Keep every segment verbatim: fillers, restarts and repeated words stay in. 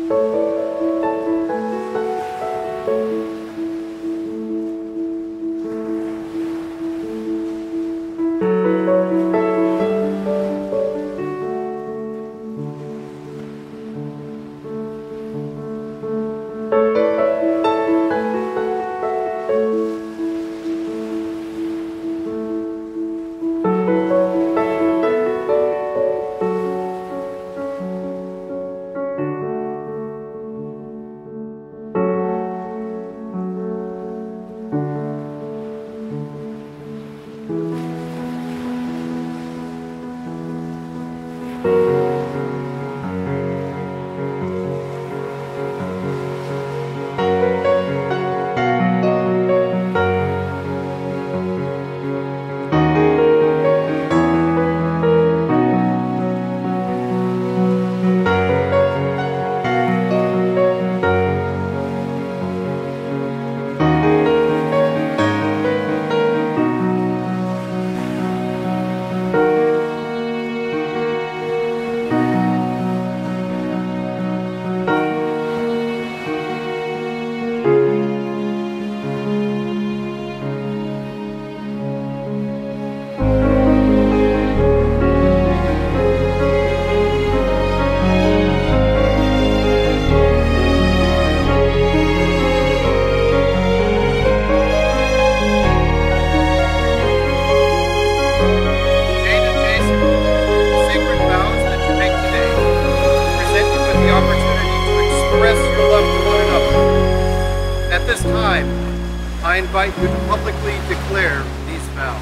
At this time, I invite you to publicly declare these vows.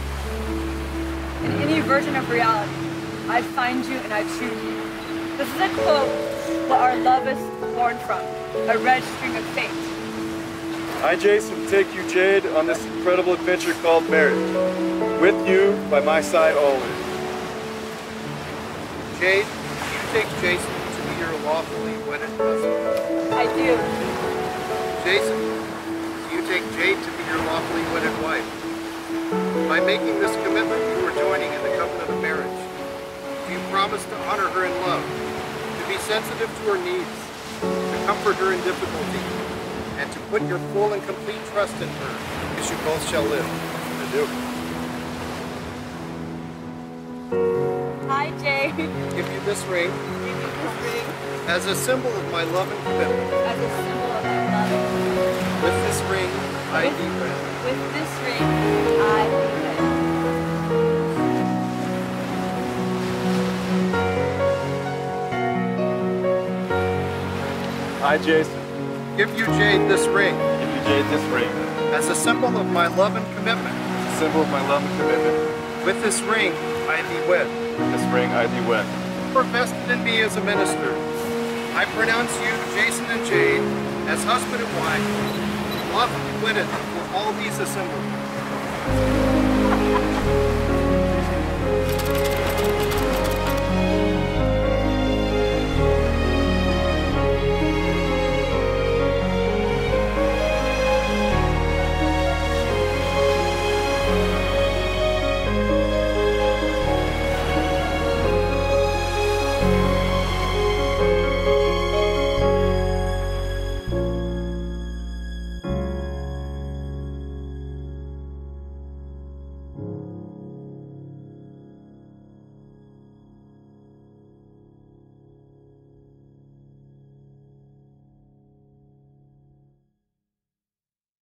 In any version of reality, I find you and I choose you. This is a quote what our love is born from, a red string of fate. I, Jason, take you, Jade, on this incredible adventure called marriage. With you, by my side always. Jade, do you take Jason to be your lawfully wedded husband? I do. Jason, do you take Jade to be your lawfully wedded wife? By making this commitment, you are joining in the covenant of marriage. Do you promise to honor her in love, to be sensitive to her needs, to comfort her in difficulty, and to put your full and complete trust in her, as you both shall live? I do. Hi, Jade. Give you this ring Give you this ring as a symbol of my love and commitment. as a symbol of my love. With this ring, I With- thee wed. With this ring, I thee wed. I, Jason, Give you, Jade, this ring give you, Jade, this ring. as a symbol of my love and commitment. It's a symbol of my love and commitment. With this ring, I thee wed. With this ring, I thee wed. You are vested in me as a minister. I pronounce you, Jason and Jade, as husband and wife, lawfully wedded for all these assemblies.